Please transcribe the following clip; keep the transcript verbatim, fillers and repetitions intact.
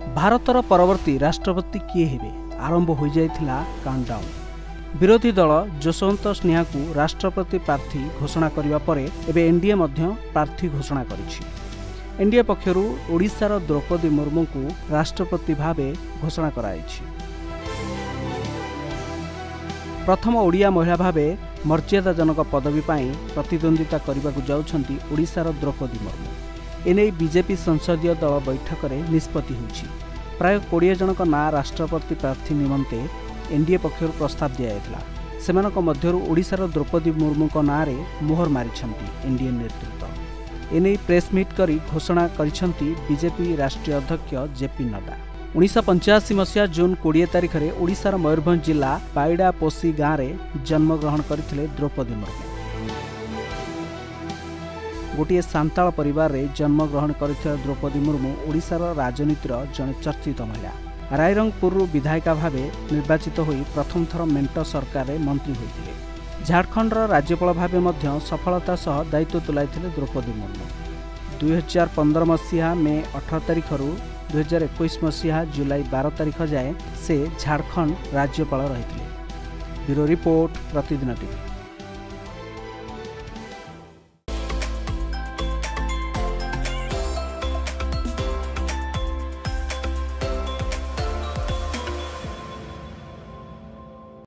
भारतर परवर्ती राष्ट्रपति किए हेबे आरंभ हो जाइथिला काउंटडाउन। विरोधी दल जसवंत स्नेहा को राष्ट्रपति प्रार्थी घोषणा करिबा परे एबे एनडीए मध्य प्रार्थी घोषणा करिछि। एनडीए पक्षरु ओडिशार द्रौपदी मुर्मू को राष्ट्रपति भावे घोषणा कराइछि। प्रथम ओडिया महिला भावे मर्यादाजनक पदवी पाई प्रतिद्वंदिता करने जाउछंती ओडिशार द्रौपदी मुर्मू। एने बीजेपी संसदीय दल बैठक में निष्पत्ति होइछि। प्राय कोड़े जनक ना राष्ट्रपति प्रार्थी निमंते एनडीए पक्षर प्रस्ताव दिया। सेमानक मध्यरु ओडिशार द्रौपदी मुर्मू को नारे मोहर मारिछंती एनडीए नेतृत्व। एने प्रेस मीट करी घोषणा करिछंती बीजेपी राष्ट्रीय अध्यक्ष जेपी नड्डा। उन्नीस पंचाशी मसीहा जून कोड़े तारिख में ओडिशार मयूरभंज जिला पाइडापोसी गाँव में जन्मग्रहण करथिले द्रौपदी मुर्मू। गोटे सांताल परिवार रे जन्मग्रहण करथिले द्रौपदी मुर्मू ओडिशार राजनीतिर जने चर्चित महिला। रायरंगपुर विधायिका भावे निर्वाचित होई प्रथम थर मेंट सरकार रे मंत्री होइतिले। झारखंड राज्यपाल भावे मध्य सफलता सह दायित्व तुलाइथिले द्रौपदी मुर्मू। दुई हजार पंद्रह मसीहा मे अठारह तारिख रु दुई हजार इक्कीस मसीहा जुलाई बारह तारिख जाए से झारखंड राज्यपाल रहिथिले। Bureau report Pratidin TV.